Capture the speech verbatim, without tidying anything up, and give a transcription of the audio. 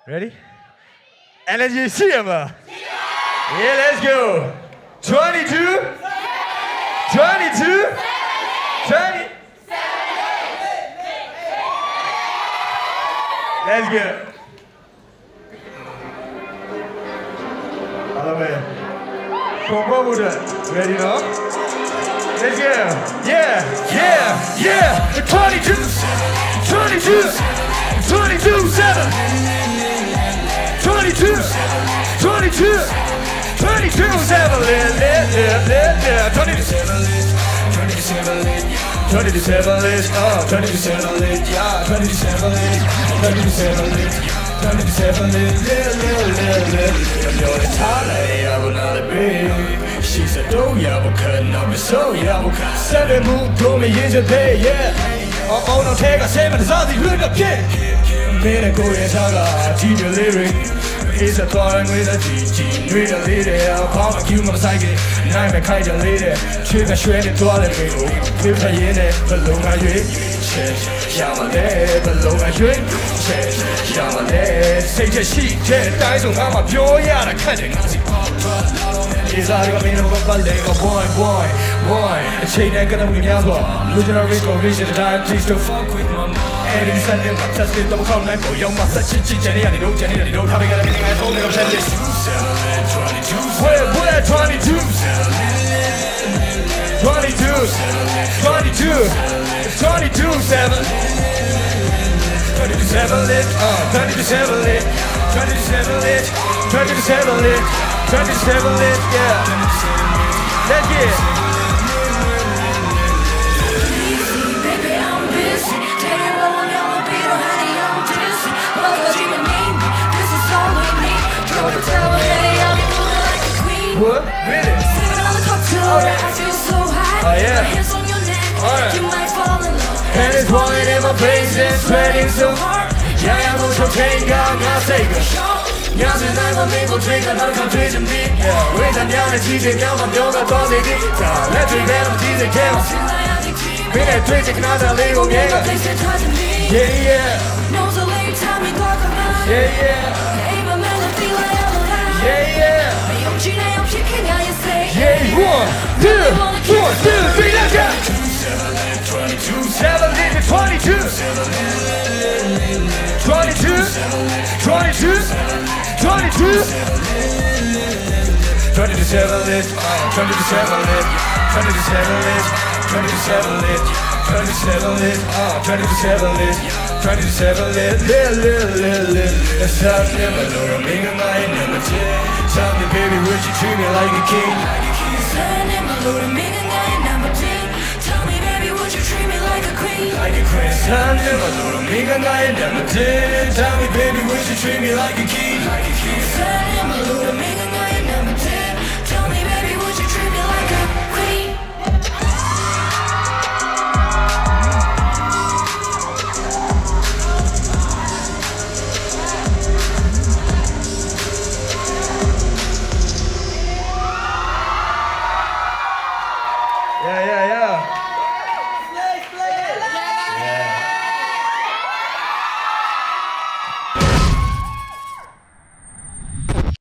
Ready? Energy, see him. Yeah, let's go. twenty-two. twenty-two. twenty. Let's go. Hello, man. Ready now? Let's go. Yeah, yeah, yeah. twenty-two. twenty-two. twenty-two, seven. twenty-two. twenty-two. twenty-two, seven. Yeah, yeah, yeah, yeah. twenty-two, seven. twenty-two, seven. twenty-two, seven. Oh, twenty-two, seven. Yeah, twenty-two, seven. twenty-two, seven. twenty-two, seven. Yeah, yeah, yeah, yeah. You're the talent, I will not be. She said, oh, yeah, we couldn't have been so, yeah, we can't. Seven move, throw me in the day, yeah. Oh, oh, no, take a seven, it's all the good up, yeah. Made a go in Taga, teach you lyric. It's a thorn with a G G, with a lady. I'll call my human psychic. Nine my kind of lady. Trick a shredded toilet. Live a yen, below my drink. Yamale, below my drink. Yamale, say that she can't die, so I'm a pure yard. I can't It's like a mean of a ballet, a boy, boy, boy. A chain ain't gonna be me as well. Losing a risk or reaching the time, please don't fuck with my mom. And it's a little touch, it don't come like for young master. Jenny, and you know, Jenny, and you know, having everything I told you, I'm telling you. Where, where, twenty-two, twenty-two, twenty-two, twenty-two, seven. twenty-two, seven lit, uh, twenty-two, seven lit, twenty-two, seven lit, twenty-two, seven lit, twenty-two, seven lit, yeah. Let's get it. What? Really? Oh, yeah. Oh, yeah. Alright. And it's falling in my face and sweating so hard. Yeah, I'm also taking out my taker. Yeah, tonight I'm able to take another country to me. Yeah, with a young and cheesy girl, I'm young and tossy. Let's be better, teasing girls. We had three taking out a little gang. Yeah, yeah. Yeah, yeah. Yeah, yeah. Yeah, one, two, one, two, three, let's go. twenty-two, seven, twenty-two, twenty-two, twenty-two, twenty-two, twenty-two, seven, twenty-two, seven, twenty-two, seven, twenty-two, seven, twenty-two, seven, twenty-two, seven, twenty-two, seven, lit, lit, lit, lit, lit. It's up, never know, I'm being a night, never change. Tell me, baby, would you treat me like a king? Tell me, baby, would you treat me like a queen? Like a queen. Tell me, baby, would you treat me like a king? Like a king.